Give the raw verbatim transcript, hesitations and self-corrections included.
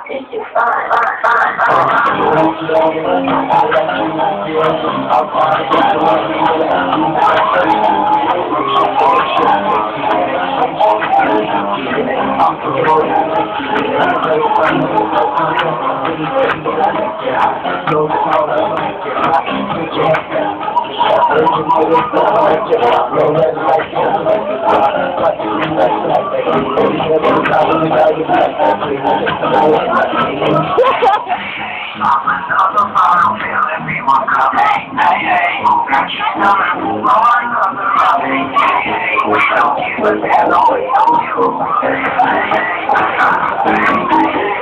This is fine, fine, fine, We don't give a damn, no, we don't give a fuck.